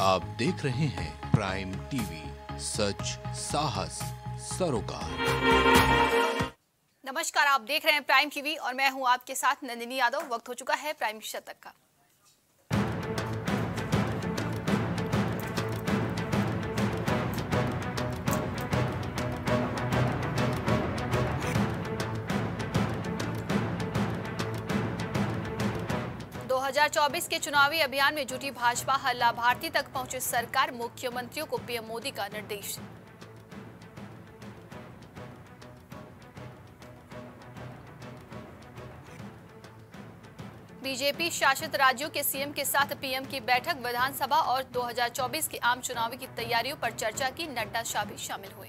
आप देख रहे हैं प्राइम टीवी, सच साहस सरोकार। नमस्कार, आप देख रहे हैं प्राइम टीवी और मैं हूं आपके साथ नंदिनी यादव। वक्त हो चुका है प्राइम शतक का। दो 2024 के चुनावी अभियान में जुटी भाजपा, हर लाभार्थी तक पहुंचे सरकार, मुख्यमंत्रियों को पीएम मोदी का निर्देश। बीजेपी शासित राज्यों के सीएम के साथ पीएम की बैठक, विधानसभा और 2024 के आम चुनाव की तैयारियों पर चर्चा की, नड्डा शाह भी शामिल हुए।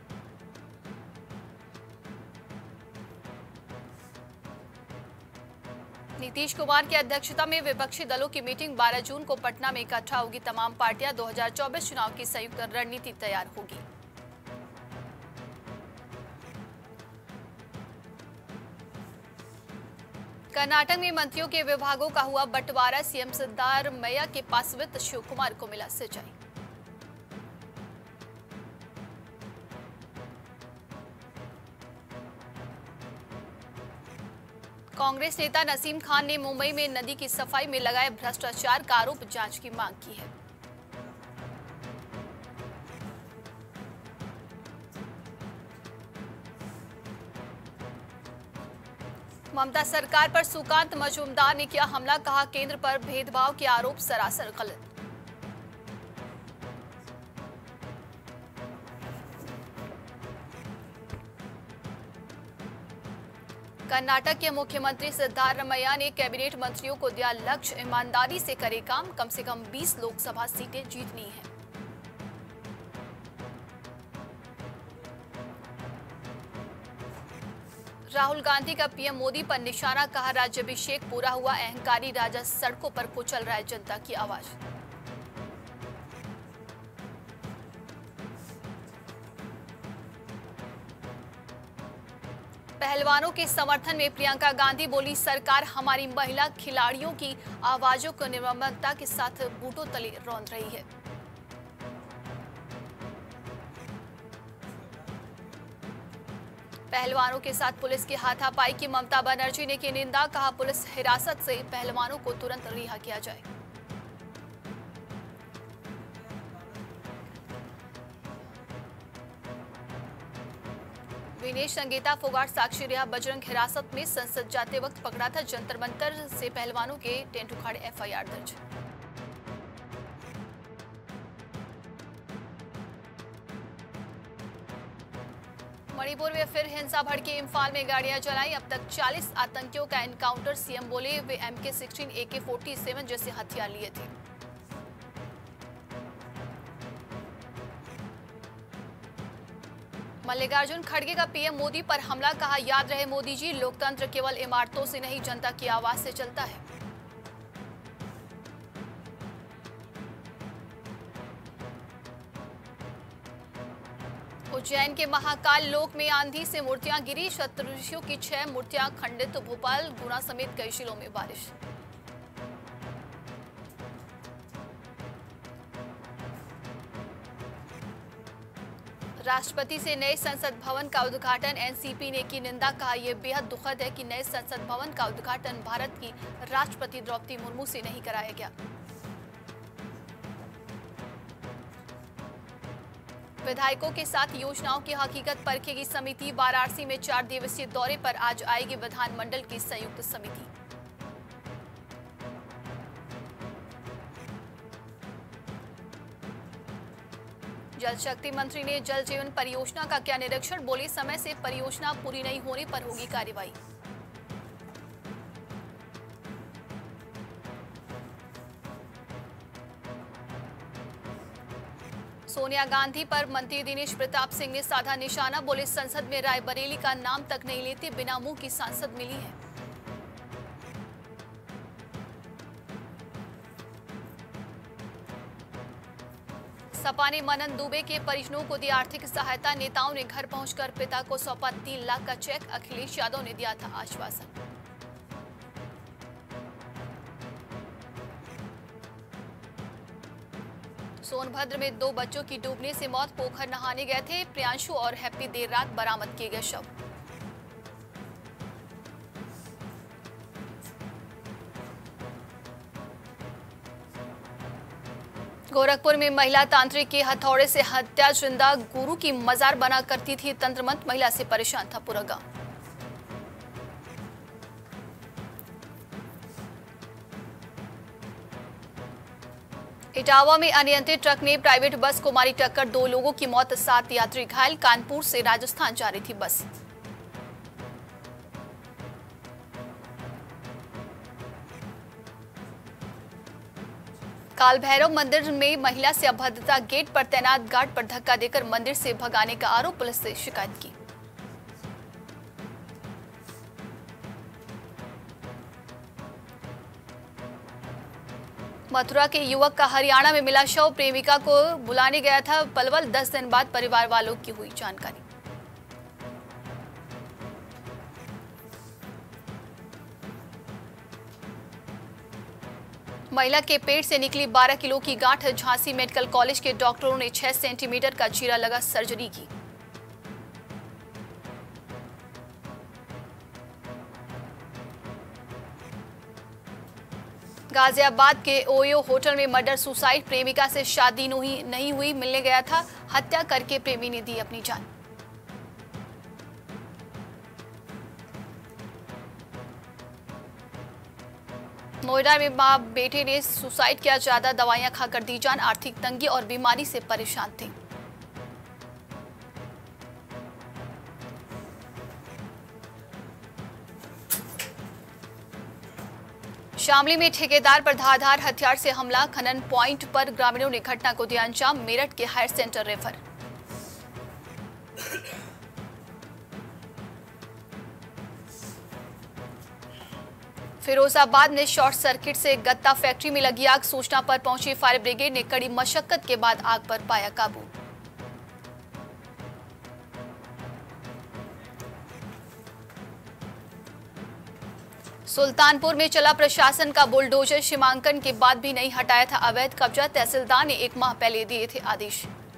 नीतीश कुमार की अध्यक्षता में विपक्षी दलों की मीटिंग, 12 जून को पटना में इकट्ठा होगी तमाम पार्टियां, 2024 चुनाव की संयुक्त रणनीति तैयार होगी। कर्नाटक में मंत्रियों के विभागों का हुआ बंटवारा, सीएम सिद्धारमैया के पास वित्त, शिव कुमार को मिला सिंचाई। कांग्रेस नेता नसीम खान ने मुंबई में नदी की सफाई में लगाए भ्रष्टाचार का आरोप, जांच की मांग की है। ममता सरकार पर सुकांत मजूमदार ने किया हमला, कहा केंद्र पर भेदभाव के आरोप सरासर गलत। कर्नाटक के मुख्यमंत्री सिद्धारमैया ने कैबिनेट मंत्रियों को दिया लक्ष्य, ईमानदारी से करे काम, कम से कम 20 लोकसभा सीटें जीतनी है। राहुल गांधी का पीएम मोदी पर निशाना, कहा राज्याभिषेक पूरा हुआ, अहंकारी राजा सड़कों पर कुचल रहा है जनता की आवाज। पहलवानों के समर्थन में प्रियंका गांधी बोली, सरकार हमारी महिला खिलाड़ियों की आवाजों को निर्ममता के साथ बूटों तले रौंद रही है। पहलवानों के साथ पुलिस की हाथापाई की ममता बनर्जी ने की निंदा, कहा पुलिस हिरासत से पहलवानों को तुरंत रिहा किया जाए। विनेश संगीता फोगाट साक्षी रिहा, बजरंग हिरासत में, संसद जाते वक्त पकड़ा था, जंतर मंतर से पहलवानों के टेंट उखाड़े, एफआईआर दर्ज। मणिपुर में फिर हिंसा भड़की, इम्फाल में गाड़ियां जलाई, अब तक 40 आतंकियों का एनकाउंटर, सीएम बोले वे MK-16, AK-47 जैसे हथियार लिए थे। मल्लिकार्जुन खड़गे का पीएम मोदी पर हमला, कहा याद रहे मोदी जी, लोकतंत्र केवल इमारतों से नहीं जनता की आवाज से चलता है। उज्जैन के महाकाल लोक में आंधी से मूर्तियां गिरी, सप्तऋषियों की 6 मूर्तियां खंडित, भोपाल गुना समेत कई जिलों में बारिश। राष्ट्रपति से नए संसद भवन का उद्घाटन, एनसीपी ने की निंदा, कहा यह बेहद दुखद है कि नए संसद भवन का उद्घाटन भारत की राष्ट्रपति द्रौपदी मुर्मू से नहीं कराया गया। विधायकों के साथ योजनाओं की हकीकत परखेगी समिति, वाराणसी में 4 दिवसीय दौरे पर आज आएगी विधानमंडल की संयुक्त समिति। जल शक्ति मंत्री ने जल जीवन परियोजना का किया निरीक्षण, बोले समय से परियोजना पूरी नहीं होने पर होगी कार्रवाई। सोनिया गांधी पर मंत्री दिनेश प्रताप सिंह ने साधा निशाना, बोले संसद में रायबरेली का नाम तक नहीं लेते, बिना मुंह की सांसद मिली है। सपा ने मनन दुबे के परिजनों को दी आर्थिक सहायता, नेताओं ने घर पहुंचकर पिता को सौंपा 3 लाख का चेक, अखिलेश यादव ने दिया था आश्वासन। सोनभद्र में 2 बच्चों की डूबने से मौत, पोखर नहाने गए थे प्रियांशु और हैप्पी, देर रात बरामद किए गए शव। गोरखपुर में महिला तांत्रिक के हथौड़े से हत्या, जिंदा गुरु की मजार बना करती थी तंत्र मंत्र, महिला से परेशान था पूरा गांव। इटावा में अनियंत्रित ट्रक ने प्राइवेट बस को मारी टक्कर, 2 लोगों की मौत, 7 यात्री घायल, कानपुर से राजस्थान जा रही थी बस। काल भैरव मंदिर में महिला से अभद्रता, गेट पर तैनात गार्ड पर धक्का देकर मंदिर से भगाने का आरोप, पुलिस से शिकायत की। मथुरा के युवक का हरियाणा में मिला शव, प्रेमिका को बुलाने गया था पलवल, 10 दिन बाद परिवार वालों की हुई जानकारी। महिला के पेट से निकली 12 किलो की गांठ, झांसी मेडिकल कॉलेज के डॉक्टरों ने 6 सेंटीमीटर का चीरा लगा सर्जरी की। गाजियाबाद के ओयो होटल में मर्डर सुसाइड, प्रेमिका से शादी नहीं हुई, मिलने गया था, हत्या करके प्रेमी ने दी अपनी जान। नोएडा में मां बेटे ने सुसाइड किया, ज्यादा दवाइयां खाकर दी जान, आर्थिक तंगी और बीमारी से परेशान थे। शामली में ठेकेदार पर धारदार हथियार से हमला, खनन पॉइंट पर ग्रामीणों ने घटना को दिया अंजाम, मेरठ के हायर सेंटर रेफर। फिरोजाबाद में शॉर्ट सर्किट से गत्ता फैक्ट्री में लगी आग, सूचना पर पहुंची फायर ब्रिगेड ने कड़ी मशक्कत के बाद आग पर पाया काबू। सुल्तानपुर में चला प्रशासन का बुलडोजर, सीमांकन के बाद भी नहीं हटाया था अवैध कब्जा, तहसीलदार ने 1 माह पहले दिए थे आदेश।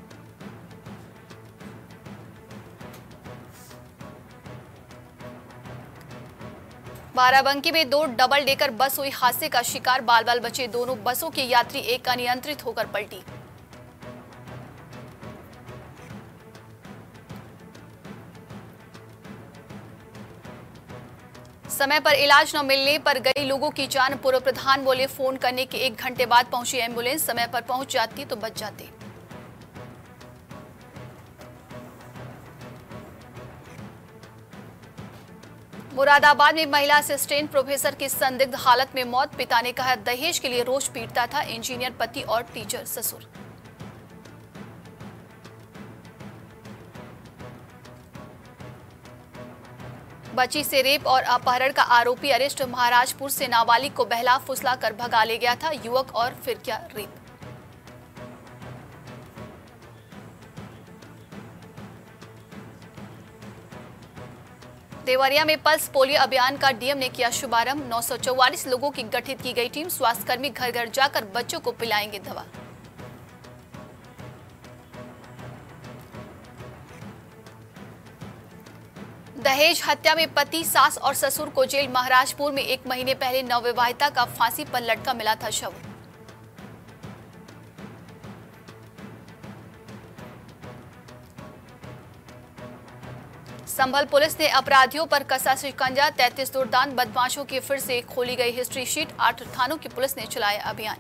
बाराबंकी में 2 डबल डेकर बस हुई हादसे का शिकार, बाल बाल बचे दोनों बसों के यात्री, एक अनियंत्रित होकर पलटी। समय पर इलाज न मिलने पर गई लोगों की जान, पूर्व प्रधान बोले फोन करने के 1 घंटे बाद पहुंची एम्बुलेंस, समय पर पहुंच जाती तो बच जाते। मुरादाबाद में महिला असिस्टेंट प्रोफेसर की संदिग्ध हालत में मौत, पिता ने कहा दहेज के लिए रोज पीटता था, इंजीनियर पति और टीचर ससुर। बच्ची से रेप और अपहरण का आरोपी अरेस्ट, महाराजपुर से नाबालिग को बहला फुसला कर भगा ले गया था युवक, और फिर क्या रेप। देवरिया में पल्स पोलियो अभियान का डीएम ने किया शुभारंभ, 944 लोगों की गठित की गई टीम, स्वास्थ्यकर्मी घर घर जाकर बच्चों को पिलाएंगे दवा। दहेज हत्या में पति, सास और ससुर को जेल, महाराजपुर में 1 महीने पहले नवविवाहिता का फांसी पर लटका मिला था शव। संभल पुलिस ने अपराधियों पर कसा शिकंजा, 33 दुर्दांत बदमाशों की फिर से खोली गई हिस्ट्री शीट, 8 थानों की पुलिस ने चलाया अभियान।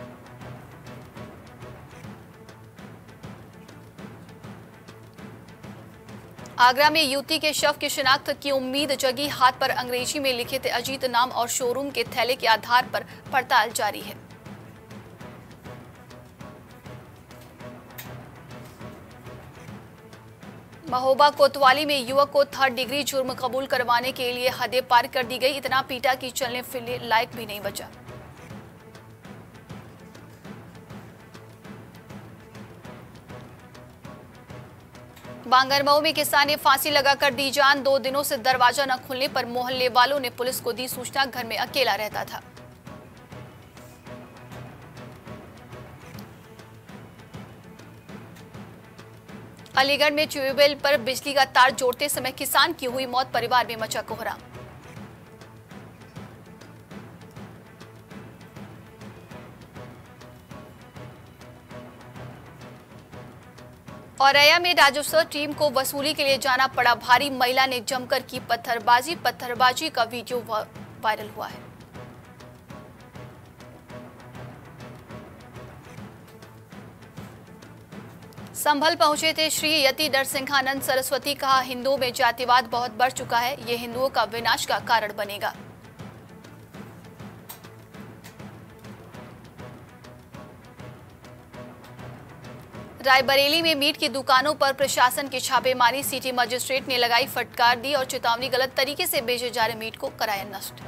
आगरा में युवती के शव की शिनाख्त की उम्मीद जगी, हाथ पर अंग्रेजी में लिखे थे अजीत नाम और शोरूम के थैले के आधार पर पड़ताल जारी है। महोबा कोतवाली में युवक को 3rd डिग्री जुर्म कबूल करवाने के लिए हदें पार कर दी गई, इतना पीटा कि चलने फिरने लायक भी नहीं बचा। बांगरमऊ में किसान ने फांसी लगाकर दी जान, 2 दिनों से दरवाजा न खुलने पर मोहल्ले वालों ने पुलिस को दी सूचना, घर में अकेला रहता था। अलीगढ़ में ट्यूबवेल पर बिजली का तार जोड़ते समय किसान की हुई मौत, परिवार में मचा कोहराम। औरैया में राजस्व टीम को वसूली के लिए जाना पड़ा भारी, महिला ने जमकर की पत्थरबाजी का वीडियो वायरल हुआ है। संभल पहुंचे थे श्री यति नरसिंहानंद सरस्वती, कहा हिंदुओं में जातिवाद बहुत बढ़ चुका है, ये हिंदुओं का विनाश का कारण बनेगा। रायबरेली में मीट की दुकानों पर प्रशासन की छापेमारी, सिटी मजिस्ट्रेट ने लगाई फटकार दी और चेतावनी, गलत तरीके से बेचे जा रहे मीट को कराया नष्ट।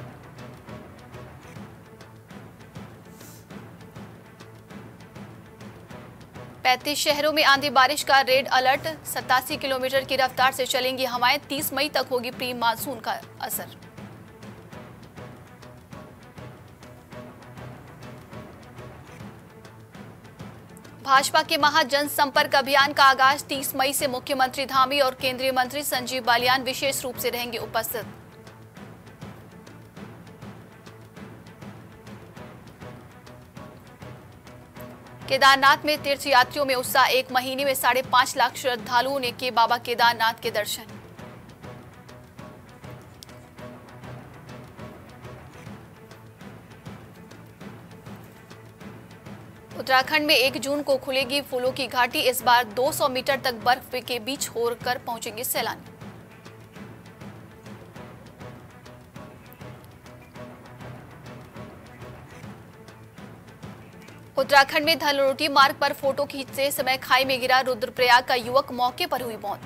पैंतीस शहरों में आंधी बारिश का रेड अलर्ट, 87 किलोमीटर की रफ्तार से चलेंगी हवाएं, 30 मई तक होगी प्री मानसून का असर। भाजपा के महाजनसंपर्क अभियान का आगाज, 30 मई से मुख्यमंत्री धामी और केंद्रीय मंत्री संजीव बालियान विशेष रूप से रहेंगे उपस्थित। केदारनाथ में तीर्थयात्रियों में उत्साह, 1 महीने में 5.5 लाख श्रद्धालुओं ने किए बाबा केदारनाथ के दर्शन। उत्तराखंड में 1 जून को खुलेगी फूलों की घाटी, इस बार 200 मीटर तक बर्फ के बीच होकर पहुंचेंगे सैलानी। उत्तराखंड में धलरोटी मार्ग पर फोटो खींचते समय खाई में गिरा, रुद्रप्रयाग का युवक, मौके पर हुई मौत।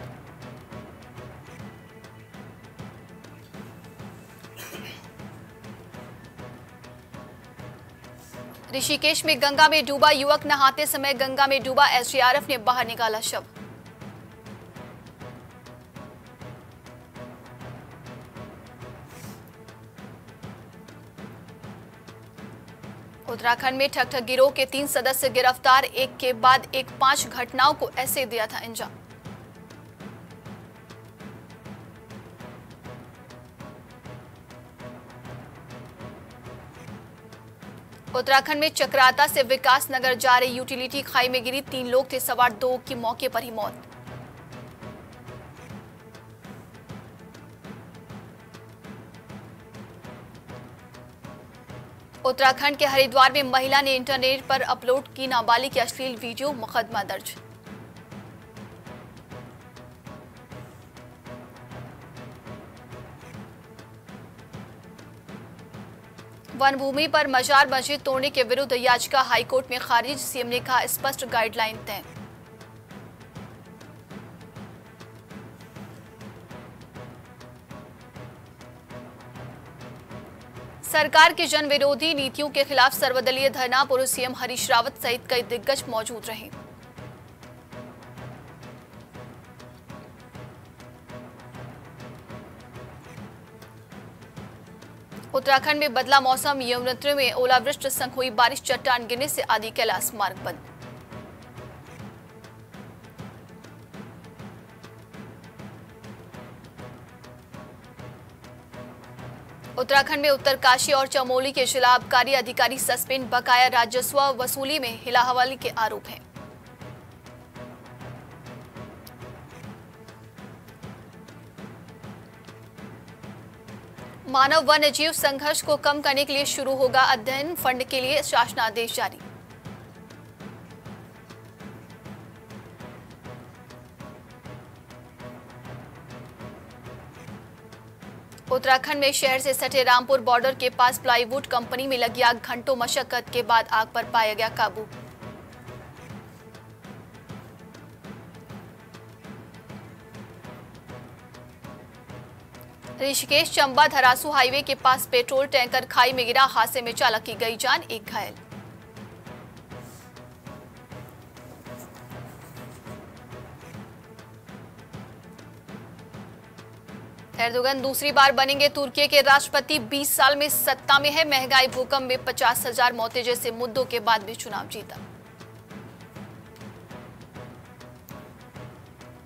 ऋषिकेश में गंगा में डूबा युवक, नहाते समय गंगा में डूबा, एसडीआरएफ ने बाहर निकाला शव। उत्तराखंड में ठग गिरोह के 3 सदस्य गिरफ्तार, एक के बाद एक 5 घटनाओं को ऐसे दिया था अंजाम। उत्तराखंड में चक्राता से विकास नगर जा रही यूटिलिटी खाई में गिरी, 3 लोग थे सवार, 2 की मौके पर ही मौत। उत्तराखंड के हरिद्वार में महिला ने इंटरनेट पर अपलोड की नाबालिग की अश्लील वीडियो, मुकदमा दर्ज। वन भूमि पर मजार मस्जिद तोड़ने के विरुद्ध याचिका हाईकोर्ट में खारिज, सीएम ने कहा स्पष्ट गाइडलाइन तय। सरकार की जन विरोधी नीतियों के खिलाफ सर्वदलीय धरना, पूर्व सीएम हरीश रावत सहित कई दिग्गज मौजूद रहे। उत्तराखंड में बदला मौसम, यमुनोत्री में ओलावृष्टि संग हुई बारिश, चट्टान गिरने से आदि कैलाश मार्ग बंद। उत्तराखंड में उत्तरकाशी और चमोली के जिला आबकारी अधिकारी सस्पेंड, बकाया राजस्व वसूली में हिलाहवाली के आरोप हैं। मानव वन्य जीव संघर्ष को कम करने के लिए शुरू होगा अध्ययन, फंड के लिए शासनादेश जारी। उत्तराखंड में शहर से सटे रामपुर बॉर्डर के पास प्लाईवुड कंपनी में लगी आग, घंटों मशक्कत के बाद आग पर पाया गया काबू। ऋषिकेश चंबा धरासू हाईवे के पास पेट्रोल टैंकर खाई में गिरा, हादसे में चालक की गई जान, एक घायल। एर्दोगन दूसरी बार बनेंगे तुर्की के राष्ट्रपति, 20 साल में सत्ता में है, महंगाई, भूकंप में 50,000 मौतें जैसे मुद्दों के बाद भी चुनाव जीता।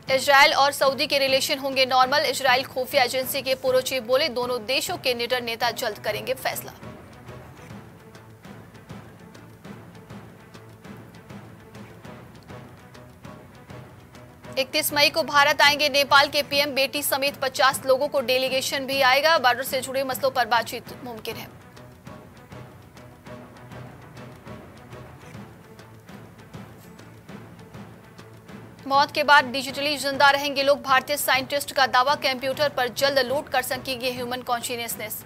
इजराइल और सऊदी के रिलेशन होंगे नॉर्मल। इजराइल खुफिया एजेंसी के पूर्व चीफ बोले, दोनों देशों के निडर नेता जल्द करेंगे फैसला। इकतीस मई को भारत आएंगे नेपाल के पीएम। बेटी समेत 50 लोगों को डेलीगेशन भी आएगा। बॉर्डर से जुड़े मसलों पर बातचीत मुमकिन है। मौत के बाद डिजिटली जिंदा रहेंगे लोग। भारतीय साइंटिस्ट का दावा, कंप्यूटर पर जल्द लोड कर सकेंगे ह्यूमन कॉन्शियसनेस।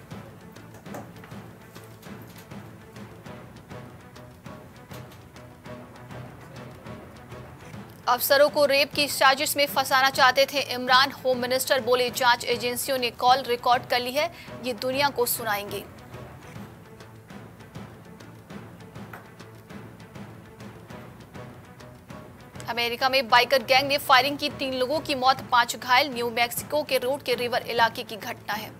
अफसरों को रेप की साजिश में फंसाना चाहते थे इमरान। होम मिनिस्टर बोले, जांच एजेंसियों ने कॉल रिकॉर्ड कर ली है, ये दुनिया को सुनाएंगे। अमेरिका में बाइकर गैंग ने फायरिंग की, 3 लोगों की मौत, 5 घायल। न्यू मैक्सिको के रोड के रिवर इलाके की घटना है।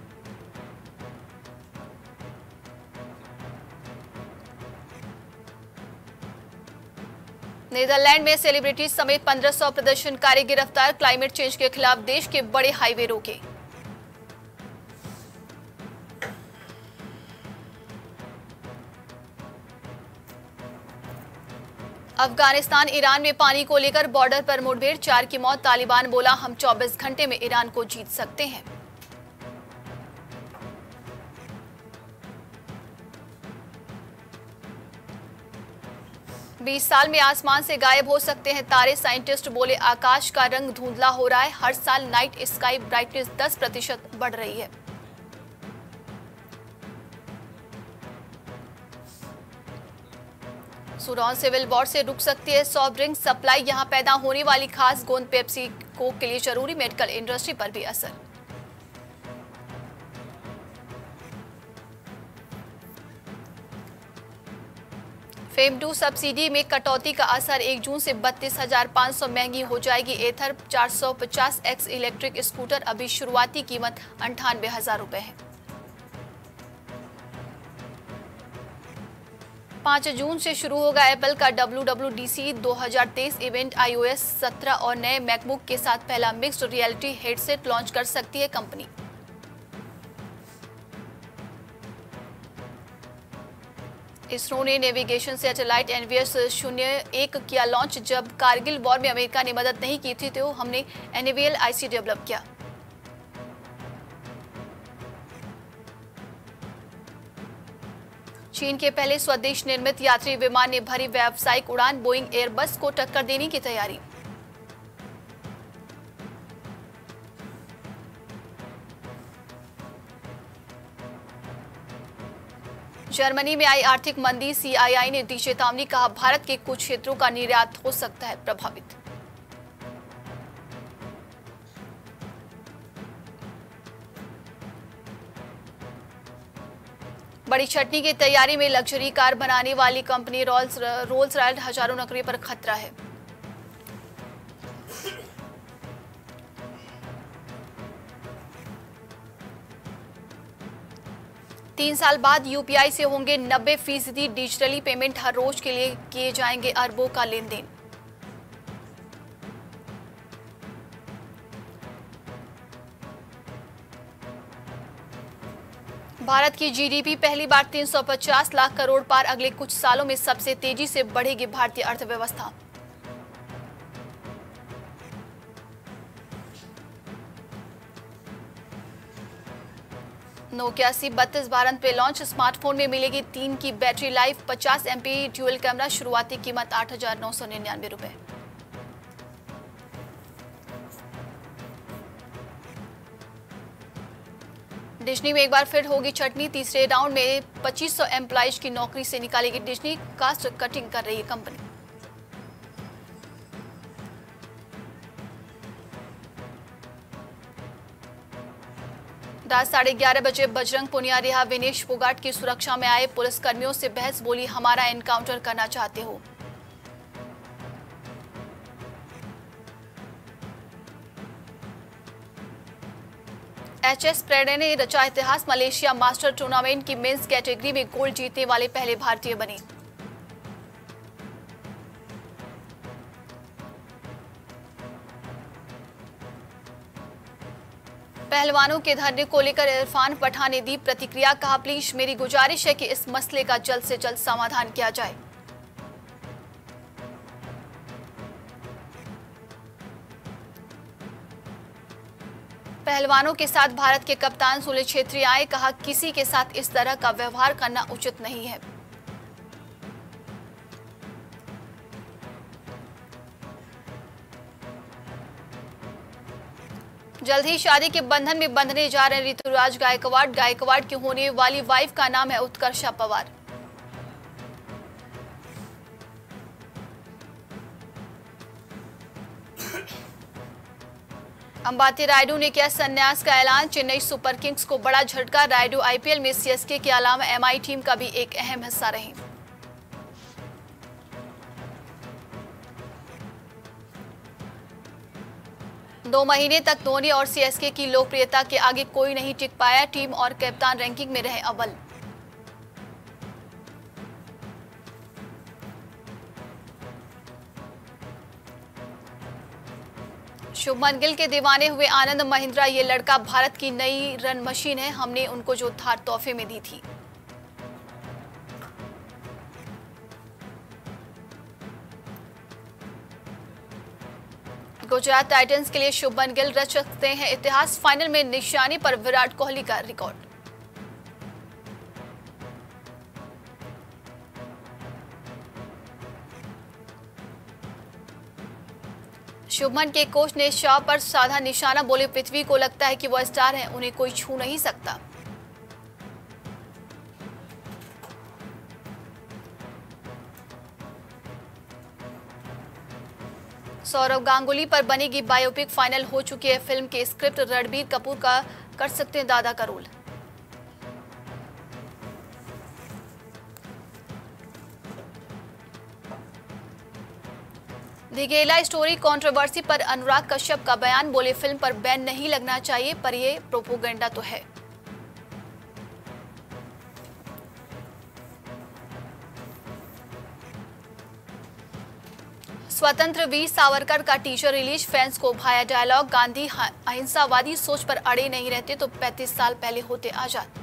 नीदरलैंड में सेलिब्रिटीज समेत 1500 प्रदर्शनकारी गिरफ्तार। क्लाइमेट चेंज के खिलाफ देश के बड़े हाईवे रोके। अफगानिस्तान ईरान में पानी को लेकर बॉर्डर पर मुठभेड़, 4 की मौत। तालिबान बोला, हम 24 घंटे में ईरान को जीत सकते हैं। बीस साल में आसमान से गायब हो सकते हैं तारे। साइंटिस्ट बोले, आकाश का रंग धुंधला हो रहा है। हर साल नाइट स्काई ब्राइटनेस 10% बढ़ रही है। सूडान सिविल वॉर से रुक सकती है सॉफ्ट ड्रिंक सप्लाई। यहां पैदा होने वाली खास गोंद पेप्सी कोक के लिए जरूरी। मेडिकल इंडस्ट्री पर भी असर। फेम 2 सब्सिडी में कटौती का असर। 1 जून से 32,500 महंगी हो जाएगी एथर। 450X इलेक्ट्रिक स्कूटर, अभी शुरुआती कीमत 98,000 रुपए है। 5 जून से शुरू होगा एप्पल का WWDC 2023 इवेंट। iOS 17 और नए मैकबुक के साथ पहला मिक्स्ड रियलिटी हेडसेट लॉन्च कर सकती है कंपनी। इसरो ने नेविगेशन सैटेलाइट NVS-01 किया लॉन्च। जब कारगिल वॉर में अमेरिका ने मदद नहीं की थी तो हमने NAVL IC डेवलप किया। चीन के पहले स्वदेश निर्मित यात्री विमान ने भरी व्यावसायिक उड़ान। बोइंग एयरबस को टक्कर देने की तैयारी। जर्मनी में आई आर्थिक मंदी। CII ने दी चेतावनी, कहा भारत के कुछ क्षेत्रों का निर्यात हो सकता है प्रभावित। बड़ी छटनी की तैयारी में लग्जरी कार बनाने वाली कंपनी रोल्स रॉयस हजारों नौकरी पर खतरा है। तीन साल बाद UPI से होंगे 90% डिजिटली पेमेंट। हर रोज के लिए किए जाएंगे अरबों का लेन देन। भारत की GDP पहली बार 350 लाख करोड़ पार। अगले कुछ सालों में सबसे तेजी से बढ़ेगी भारतीय अर्थव्यवस्था। Nokia C3292 launch. स्मार्टफोन में मिलेगी 3 की battery life. 50 MP dual camera. शुरुआती कीमत 8,999 रुपए। डिज्नी में एक बार फिर होगी छटनी। तीसरे राउंड में 2500 एम्प्लॉइज की नौकरी से निकालेगी डिज्नी। कास्ट कटिंग कर रही है कंपनी। रात 11:30 बजे बजरंग पुनिया रिहा। विनेश फोगाट की सुरक्षा में आए पुलिसकर्मियों से बहस। बोली, हमारा एनकाउंटर करना चाहते हो। HS प्रणय ने रचा इतिहास। मलेशिया मास्टर टूर्नामेंट की मेंस कैटेगरी में गोल्ड जीतने वाले पहले भारतीय बने। पहलवानों के धरने को लेकर इरफान पठान ने दी प्रतिक्रिया, कहा प्लीज मेरी गुजारिश है कि इस मसले का जल्द से जल्द समाधान किया जाए। पहलवानों के साथ भारत के कप्तान सुनील छेत्री आए, कहा किसी के साथ इस तरह का व्यवहार करना उचित नहीं है। जल्द ही शादी के बंधन में बंधने जा रहे ऋतुराज गायकवाड़ की होने वाली वाइफ का नाम है उत्कर्षा पवार। अंबाती रायडू ने किया संन्यास का ऐलान, चेन्नई सुपर किंग्स को बड़ा झटका। रायडू आईपीएल में सीएसके के अलावा एमआई टीम का भी एक अहम हिस्सा रहे। दो महीने तक धोनी और सीएसके की लोकप्रियता के आगे कोई नहीं टिक पाया, टीम और कप्तान रैंकिंग में रहे अव्वल। शुभमन गिल के दीवाने हुए आनंद महिंद्रा, ये लड़का भारत की नई रन मशीन है, हमने उनको जो थार तोहफे में दी थी। गुजरात टाइटंस के लिए शुभमन गिल रच सकते हैं इतिहास, फाइनल में निशाने पर विराट कोहली का रिकॉर्ड। शुभमन के कोच ने शॉ पर साधा निशाना, बोले पृथ्वी को लगता है कि वह स्टार हैं, उन्हें कोई छू नहीं सकता। सौरव गांगुली पर बनेगी बायोपिक, फाइनल हो चुकी है फिल्म की स्क्रिप्ट, रणबीर कपूर का कर सकते हैं दादा का रोल। दी गेला स्टोरी कंट्रोवर्सी पर अनुराग कश्यप का बयान, बोले फिल्म पर बैन नहीं लगना चाहिए पर यह प्रोपोगेंडा तो है। स्वतंत्र वीर सावरकर का टीजर रिलीज, फैंस को भाया डायलॉग, गांधी अहिंसावादी सोच पर अड़े नहीं रहते तो 35 साल पहले होते आजाद।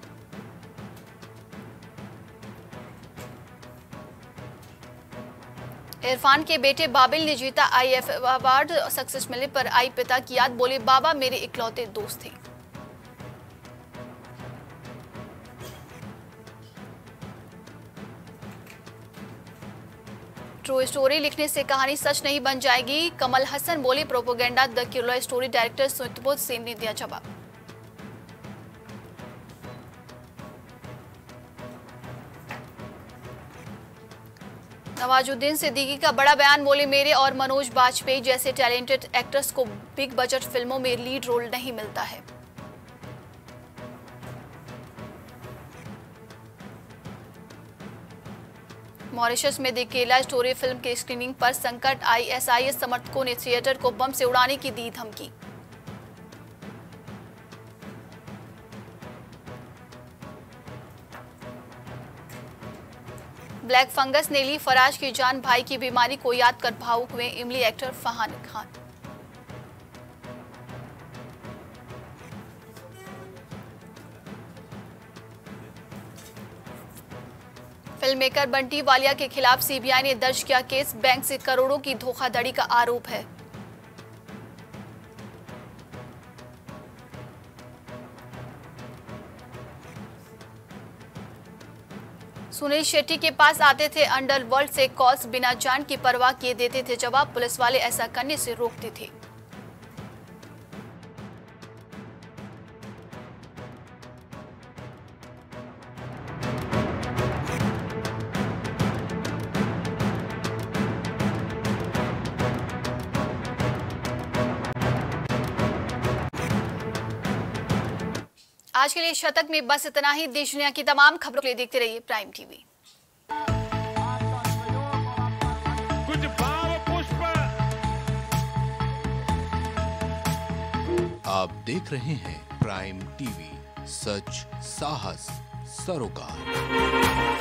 इरफान के बेटे बाबिल ने जीता आईएफएफ अवार्ड, सक्सेस मिलने पर आई पिता की याद, बोले बाबा मेरे इकलौते दोस्त थे। ट्रू स्टोरी लिखने से कहानी सच नहीं बन जाएगी, कमल हसन बोले propaganda, the killer story director Sudipto Sen ने दिया जवाब। नवाजुद्दीन सिद्दीकी का बड़ा बयान, बोले मेरे और मनोज बाजपेयी जैसे टैलेंटेड एक्टर्स को बिग बजट फिल्मों में लीड रोल नहीं मिलता है। मॉरिशस में दी केला स्टोरी फिल्म की स्क्रीनिंग पर संकट, आईएसआईएस समर्थकों ने थिएटर को बम से उड़ाने की दी धमकी। ब्लैक फंगस ने ली फराज की जान, भाई की बीमारी को याद कर भावुक हुए Imlie actor Farhan Khan. Film maker Bunty Walia के खिलाफ सीबीआई ने दर्ज किया केस, बैंक से करोड़ों की धोखाधड़ी का आरोप है। सुनील शेट्टी के पास आते थे अंडरवर्ल्ड से कॉल्स, बिना जान की परवाह किए देते थे जवाब, पुलिस वाले ऐसा करने से रोकते थे। आज के लिए शतक में बस इतना ही। देश दुनिया की तमाम खबरों के लिए देखते रहिए प्राइम टीवी। कुछ भाव पुष्प। आप देख रहे हैं प्राइम टीवी, सच साहस सरोकार।